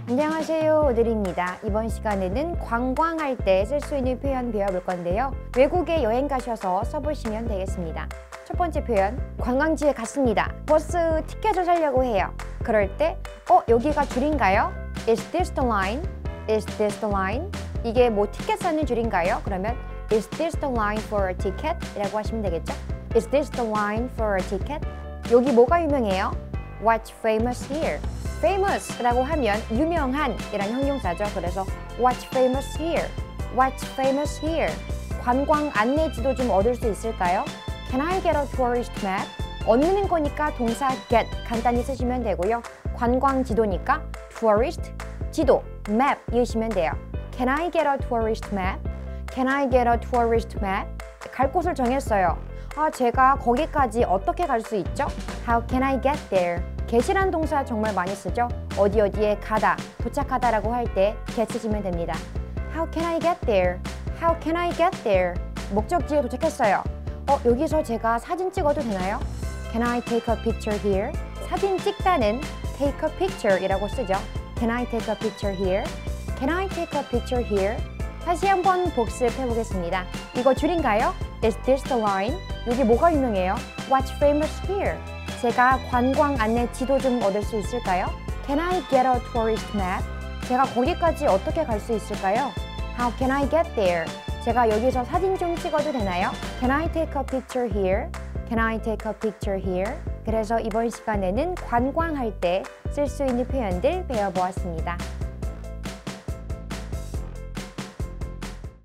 안녕하세요, 오드리입니다. 이번 시간에는 관광할 때 쓸 수 있는 표현 배워볼 건데요. 외국에 여행 가셔서 써보시면 되겠습니다. 첫 번째 표현, 관광지에 갔습니다. 버스 티켓을 사려고 해요. 그럴 때 여기가 줄인가요? Is this the line? Is this the line? 이게 뭐 티켓 사는 줄인가요? 그러면 Is this the line for a ticket? 이라고 하시면 되겠죠? Is this the line for a ticket? 여기 뭐가 유명해요? What's famous here? famous 라고 하면 유명한 이란 형용사죠. 그래서 What's famous here? What's famous here? 관광 안내 지도 좀 얻을 수 있을까요? Can I get a tourist map? 얻는 거니까 동사 get 간단히 쓰시면 되고요. 관광 지도니까 tourist 지도 map 이으시면 돼요. Can I get a tourist map? Can I get a tourist map? 갈 곳을 정했어요. 제가 거기까지 어떻게 갈 수 있죠? How can I get there? get이란 동사 정말 많이 쓰죠. 어디에 가다, 도착하다라고 할 때 get 쓰시면 됩니다. How can I get there? How can I get there? 목적지에 도착했어요. 여기서 제가 사진 찍어도 되나요? Can I take a picture here? 사진 찍다는 take a picture 이라고 쓰죠. Can I take a picture here? Can I take a picture here? 다시 한번 복습해 보겠습니다. 이거 줄인가요? Is this the line? 여기 뭐가 유명해요? What's famous here? 제가 관광 안내 지도 좀 얻을 수 있을까요? Can I get a tourist map? 제가 거기까지 어떻게 갈 수 있을까요? How can I get there? 제가 여기서 사진 좀 찍어도 되나요? Can I take a picture here? Can I take a picture here? 그래서 이번 시간에는 관광할 때 쓸 수 있는 표현들 배워보았습니다.